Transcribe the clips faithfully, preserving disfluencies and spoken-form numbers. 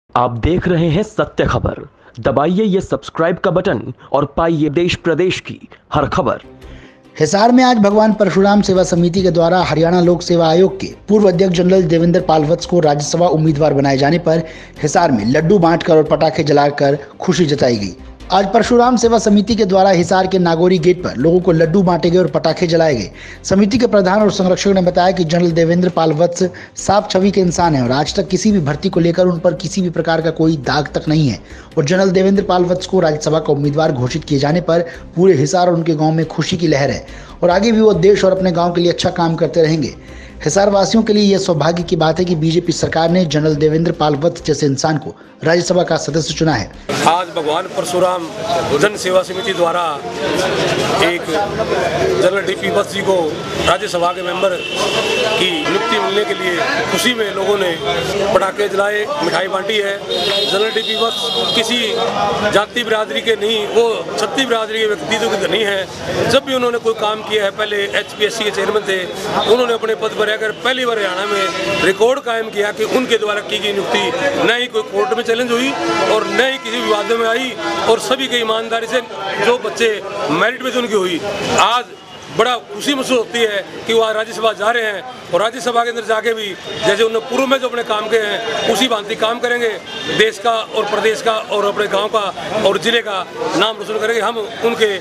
आप देख रहे हैं सत्य खबर। दबाइए ये सब्सक्राइब का बटन और पाइए देश प्रदेश की हर खबर। हिसार में आज भगवान परशुराम सेवा समिति के द्वारा हरियाणा लोक सेवा आयोग के पूर्व अध्यक्ष जनरल देवेंद्र पाल वत्स को राज्यसभा उम्मीदवार बनाए जाने पर हिसार में लड्डू बांटकर और पटाखे जलाकर खुशी जताई गई। आज परशुराम सेवा समिति के द्वारा हिसार के नागौरी गेट पर लोगों को लड्डू बांटे गए और पटाखे जलाए गए। समिति के प्रधान और संरक्षक ने बताया कि जनरल देवेंद्र पाल वत्स साफ छवि के इंसान हैं और आज तक किसी भी भर्ती को लेकर उन पर किसी भी प्रकार का कोई दाग तक नहीं है और जनरल देवेंद्र पाल वत्स को राज्यसभा का उम्मीदवार घोषित किए जाने पर पूरे हिसार और उनके गाँव में खुशी की लहर है और आगे भी वो देश और अपने गाँव के लिए अच्छा काम करते रहेंगे। हिसार वासियों के लिए यह सौभाग्य की बात है कि बीजेपी सरकार ने जनरल देवेंद्र पाल वत्स जैसे इंसान को राज्यसभा का सदस्य चुना है। आज भगवान परशुराम जन सेवा समिति द्वारा एक जनरल डीपी वत्स जी को राज्यसभा के मेंबर की नियुक्ति मिलने के लिए खुशी में लोगों ने पटाखे जलाए, मिठाई बांटी है। जनरल डीपी वत्स किसी जाति बिरादरी के नहीं, वो छत्तीस बिरादरी के व्यक्तित्व के नहीं है। जब भी उन्होंने कोई काम किया है, पहले एच पी एस सी के चेयरमैन थे, उन्होंने अपने पद पर रहकर पहली बार हरियाणा में रिकॉर्ड कायम किया कि उनके द्वारा की गई नियुक्ति न ही कोई कोर्ट में चैलेंज हुई और न ही किसी विवाद में आई और सभी की ईमानदारी से जो बच्चे मेरिट में उनकी हुई। आज बड़ा खुशी महसूस होती है कि वो आज राज्यसभा जा रहे हैं और राज्यसभा के अंदर जाके भी जैसे उन्होंने पूर्व में जो अपने काम किए हैं उसी भांति काम करेंगे, देश का और प्रदेश का और अपने गांव का और जिले का नाम रोशन करेंगे। हम उनके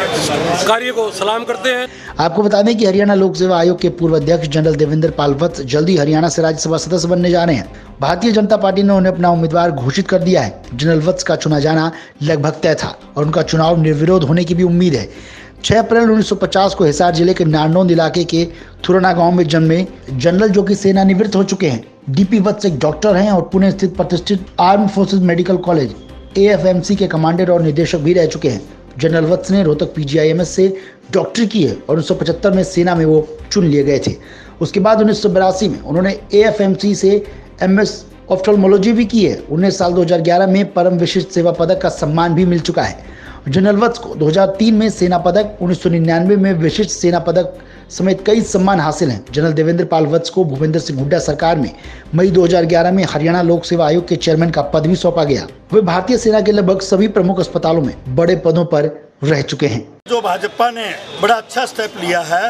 कार्य को सलाम करते हैं। आपको बता दें कि हरियाणा लोक सेवा आयोग के पूर्व अध्यक्ष जनरल देवेंद्र पाल वत्स जल्दी हरियाणा से राज्यसभा सदस्य बनने जा रहे हैं। भारतीय जनता पार्टी ने उन्हें अपना उम्मीदवार घोषित कर दिया है। जनरल वत्स का चुना जाना लगभग तय था और उनका चुनाव निर्विरोध होने की भी उम्मीद है। छह अप्रैल उन्नीस सौ पचास को हिसार जिले के नारनौंद इलाके के थुराना गांव में जन्मे जनरल जो कि सेनानिवृत्त हो चुके हैं। डीपी वत्स एक डॉक्टर हैं और पुणे स्थित प्रतिष्ठित armed forces medical college A F M C के कमांडेंट और निदेशक भी रह चुके हैं। जनरल वत्स ने Rohtak P G I M S से डॉक्टरी की है और उन्नीस सौ पचहत्तर में सेना में वो चुन लिए गए थे। उसके बाद उन्नीस सौ बिरासी में उन्होंने ए एफ एम सी से एम एस ऑफ्थल्मोलॉजी भी की है। उन्हें साल दो हज़ार ग्यारह में परम विशिष्ट सेवा पदक का सम्मान भी मिल चुका है। जनरल वत्स को दो हज़ार तीन में सेना पदक, उन्नीस सौ निन्यानवे में विशिष्ट सेना पदक समेत कई सम्मान हासिल हैं। जनरल देवेंद्र पाल वत्स को भूपेंद्र सिंह हुड्डा सरकार में मई दो हज़ार ग्यारह में हरियाणा लोक सेवा आयोग के चेयरमैन का पद भी सौंपा गया। वे भारतीय सेना के लगभग सभी प्रमुख अस्पतालों में बड़े पदों पर रह चुके हैं। जो भाजपा ने बड़ा अच्छा स्टेप लिया है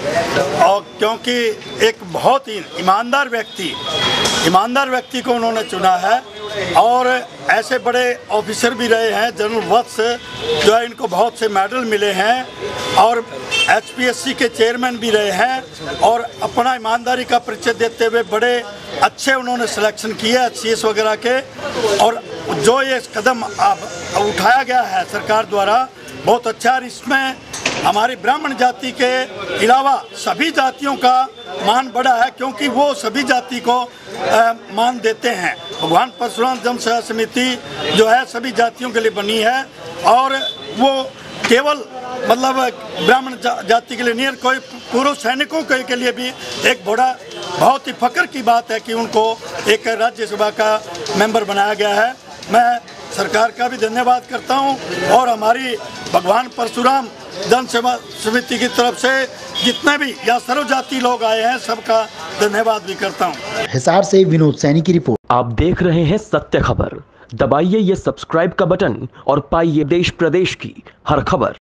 और क्योंकि एक बहुत ही ईमानदार व्यक्ति ईमानदार व्यक्ति को उन्होंने चुना है और ऐसे बड़े ऑफिसर भी रहे हैं। जनरल वत्स जो है इनको बहुत से मेडल मिले हैं और एच पी एस सी के चेयरमैन भी रहे हैं और अपना ईमानदारी का परिचय देते हुए बड़े अच्छे उन्होंने सिलेक्शन किया एच सी एस वगैरह के। और जो ये कदम अब उठाया गया है सरकार द्वारा बहुत अच्छा है। इसमें हमारी ब्राह्मण जाति के अलावा सभी जातियों का मान बढ़ा है क्योंकि वो सभी जाति को आ, मान देते हैं। भगवान परशुराम जन सेवा समिति जो है सभी जातियों के लिए बनी है और वो केवल मतलब ब्राह्मण जा, जाति के लिए नहीं, कोई पूर्व सैनिकों के, के लिए भी एक बड़ा बहुत ही फख्र की बात है कि उनको एक राज्यसभा का मेंबर बनाया गया है। मैं सरकार का भी धन्यवाद करता हूं और हमारी भगवान परशुराम जन सेवा समिति की तरफ से जितने भी या सर्वजाति लोग आए हैं सबका धन्यवाद भी करता हूं। हिसार से विनोद सैनी की रिपोर्ट। आप देख रहे हैं सत्य खबर। दबाइए ये सब्सक्राइब का बटन और पाइए देश प्रदेश की हर खबर।